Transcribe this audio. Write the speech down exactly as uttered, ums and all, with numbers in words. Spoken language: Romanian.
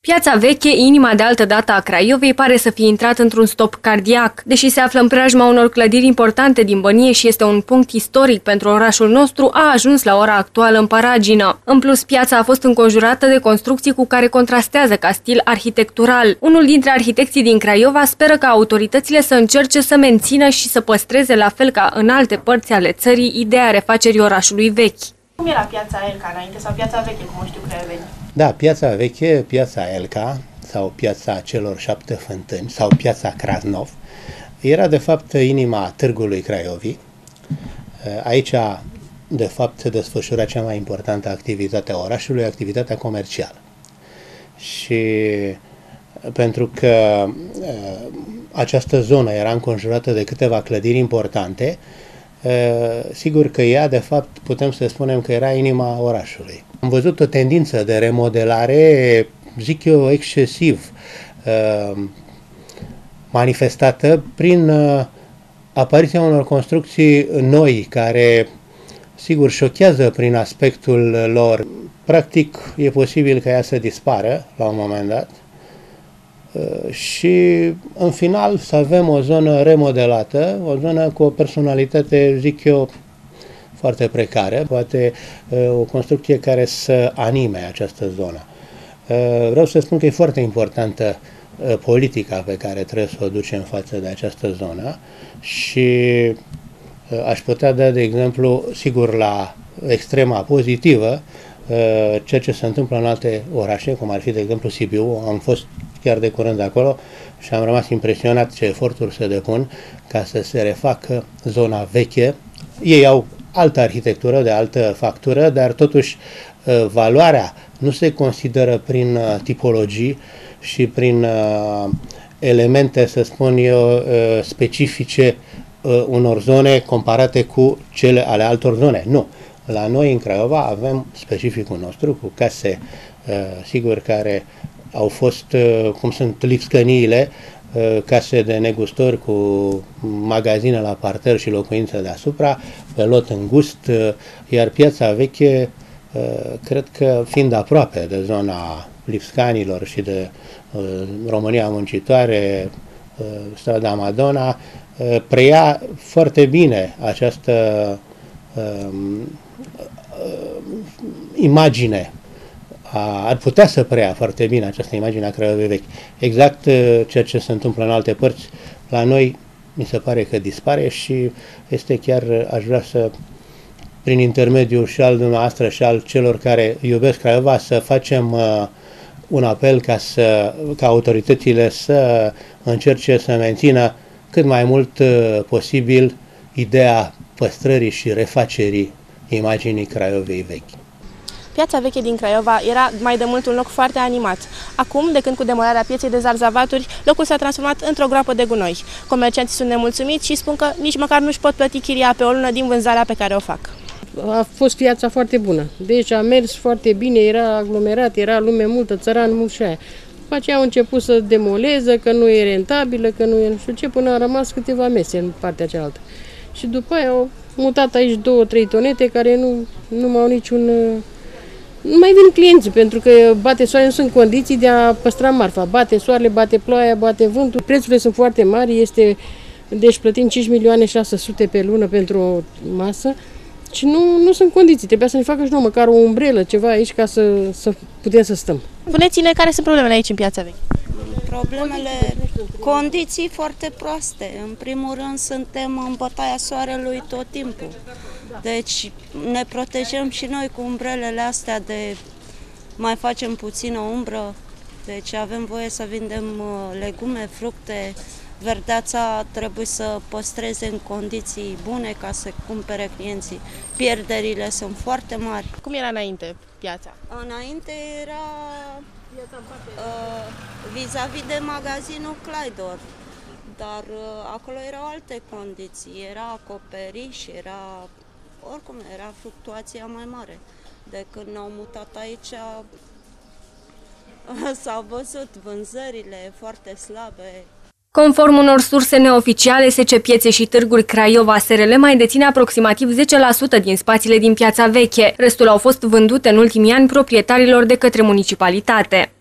Piața Veche, inima de altă dată a Craiovei, pare să fie intrat într-un stop cardiac. Deși se află în preajma unor clădiri importante din Bănie și este un punct istoric pentru orașul nostru, a ajuns la ora actuală în paragină. În plus, piața a fost înconjurată de construcții cu care contrastează ca stil arhitectural. Unul dintre arhitecții din Craiova speră ca autoritățile să încerce să mențină și să păstreze, la fel ca în alte părți ale țării, ideea refacerii orașului vechi. Cum era piața Elca înainte sau piața veche, cum o știu craiovenii? Da, piața veche, piața Elca sau piața celor șapte fântâni sau piața Krasnov era de fapt inima târgului Craiovii. Aici de fapt se desfășura cea mai importantă activitate a orașului, activitatea comercială. Și pentru că această zonă era înconjurată de câteva clădiri importante, sigur că ea, de fapt, putem să spunem că era inima orașului. Am văzut o tendință de remodelare, zic eu, excesiv manifestată prin apariția unor construcții noi, care, sigur, șochează prin aspectul lor. Practic, e posibil ca ea să dispară la un moment dat și, în final, să avem o zonă remodelată, o zonă cu o personalitate, zic eu, foarte precară, poate o construcție care să anime această zonă. Vreau să spun că e foarte importantă politica pe care trebuie să o ducem față de această zonă și aș putea da, de exemplu, sigur, la extrema pozitivă, ceea ce se întâmplă în alte orașe, cum ar fi, de exemplu, Sibiu. Am fost chiar de curând acolo și am rămas impresionat ce eforturi se depun ca să se refacă zona veche. Ei au altă arhitectură, de altă factură, dar totuși valoarea nu se consideră prin tipologii și prin elemente, să spun eu, specifice unor zone comparate cu cele ale altor zone. Nu. La noi, în Craiova, avem specificul nostru, cu case, sigur, care au fost, cum sunt lipscăniile, case de negustori cu magazine la parter și locuințe deasupra, pe lot îngust, iar piața veche, cred că fiind aproape de zona lipscanilor și de România Muncitoare, strada Madonna, preia foarte bine această imagine. Ar putea să preia foarte bine această imagine a Craiovei vechi. Exact ceea ce se întâmplă în alte părți, la noi mi se pare că dispare și este chiar, aș vrea să, prin intermediul și al dumneavoastră și al celor care iubesc Craiova, să facem uh, un apel ca, să, ca autoritățile să încerce să mențină cât mai mult uh, posibil ideea păstrării și refacerii imaginii Craiovei vechi. Piața veche din Craiova era mai de mult un loc foarte animat. Acum, de când cu demolarea pieței de zarzavaturi, locul s-a transformat într-o groapă de gunoi. Comercianții sunt nemulțumiți și spun că nici măcar nu-și pot plăti chiria pe o lună din vânzarea pe care o fac. A fost piața foarte bună, deci a mers foarte bine, era aglomerat, era lume multă, țăran mult și aia. După aceea au început să demoleze, că nu e rentabilă, că nu e nu știu ce, până a rămas câteva mese în partea cealaltă. Și după aia au mutat aici două, trei tonete care nu, nu mai au niciun... Nu mai vin clienții, pentru că bate soarele, nu sunt condiții de a păstra marfa. Bate soarele, bate ploaia, bate vântul. Prețurile sunt foarte mari, este, deci plătim cinci milioane șase sute pe lună pentru o masă și nu, nu sunt condiții. Trebuia să ne facă și nouă măcar o umbrelă, ceva aici, ca să, să putem să stăm. Spuneți-ne care sunt problemele aici în piața veche. Problemele, condiții foarte proaste. În primul rând, suntem în bătaia soarelui tot timpul. Deci ne protejăm și noi cu umbrelele astea de mai facem puțină umbră. Deci avem voie să vindem legume, fructe. Verdeața trebuie să păstreze în condiții bune ca să cumpere clienții. Pierderile sunt foarte mari. Cum era înainte piața? Înainte era vis-a-vis -vis de magazinul Claidor, dar uh, acolo erau alte condiții, era acoperiș, era, oricum era fluctuația mai mare. De când ne-au mutat aici s-au văzut vânzările foarte slabe. Conform unor surse neoficiale, S C Piețe și Târguri Craiova S R L mai deține aproximativ zece la sută din spațiile din Piața Veche. Restul au fost vândute în ultimii ani proprietarilor de către municipalitate.